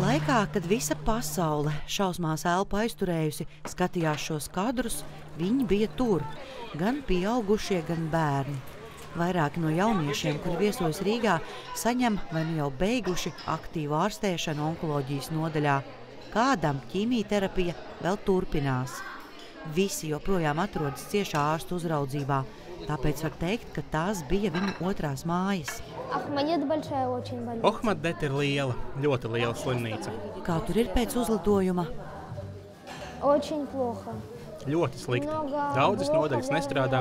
Laikā, kad visa pasaule šausmās elpu aizturējusi, skatījās šos kadrus, viņi bija tur, gan pieaugušie, gan bērni. Vairāki no jauniešiem, kuri viesojas Rīgā, saņem vai nu jau beiguši aktīvu ārstēšanu onkoloģijas nodaļā. Kādam ķīmijterapija vēl turpinās. Visi joprojām atrodas ciešā ārstu uzraudzībā, tāpēc var teikt, ka tās bija viņu otrās mājas. Ohmadet ir liela, ļoti liela slimnīca. Kā tur ir pēc uzlidojuma? Ļoti slikti. Daudzas nodaļas nestrādā.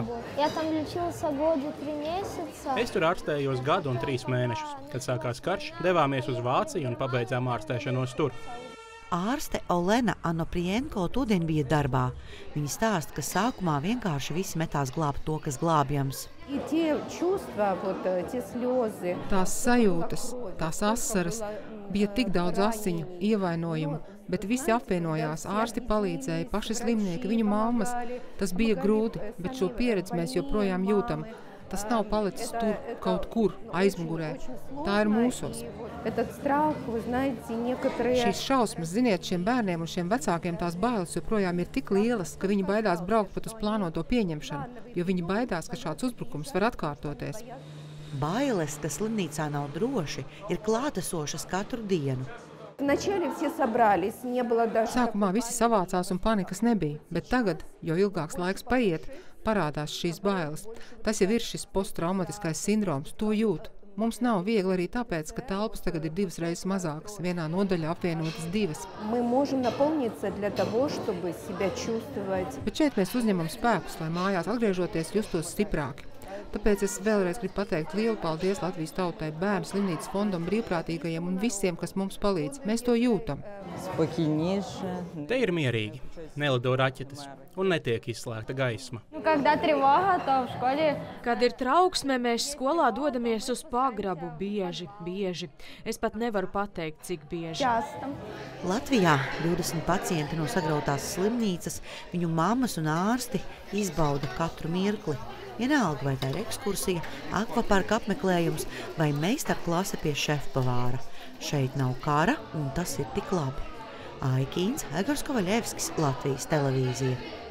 Es tur ārstējos gadu un 3 mēnešus. Kad sākās karš, devāmies uz Vāciju un pabeidzām ārstēšanos tur. Ārste Olena Anoprienko tūdien bija darbā. Viņa stāsta, ka sākumā vienkārši visi metās glābt to, kas glābjams. Tās sajūtas, tās asaras, bija tik daudz asiņu, ievainojumu, bet visi apvienojās, ārsti palīdzēja, paši slimnieki, viņu mammas. Tas bija grūti, bet šo pieredzi mēs joprojām jūtam. Tas nav palicis tur, kaut kur, aizmugurē. Tā ir mūsos. Šīs šausmas, ziniet, šiem bērniem un šiem vecākiem tās bailes joprojām ir tik lielas, ka viņi baidās braukt pat uz plānoto pieņemšanu, jo viņi baidās, ka šāds uzbrukums var atkārtoties. Bailes, ka slimnīcā nav droši, ir klātesošas katru dienu. Sākumā visi savācās un panikas nebija, bet tagad, jo ilgāks laiks paiet, parādās šīs bailes. Tas jau ir šis posttraumatiskais sindroms, to jūt. Mums nav viegli arī tāpēc, ka telpas tagad ir 2 reizes mazākas, vienā nodaļā apvienotas 2. Bet šeit mēs uzņemam spēkus, lai mājās atgriežoties justos stiprāki. Tāpēc es vēlreiz gribu pateikt lielu paldies Latvijas tautai, Bērnu slimnīcas fondam, brīvprātīgajiem un visiem, kas mums palīdz. Mēs to jūtam. Te ir mierīgi, nelido raķetes un netiek izslēgta gaisma. Kad ir trauksme, mēs skolā dodamies uz pagrabu bieži. Es pat nevaru pateikt, cik bieži. Latvijā 20 pacienti no sagrautās slimnīcas, viņu mammas un ārsti izbauda katru mirkli. Vienalga, vai tā ir ekskursija, akvaparka apmeklējums vai meistarklase pie šefpavāra. Šeit nav kara, un tas ir tik labi. Aikīns, Egors Kovaļevskis, Latvijas televīzija.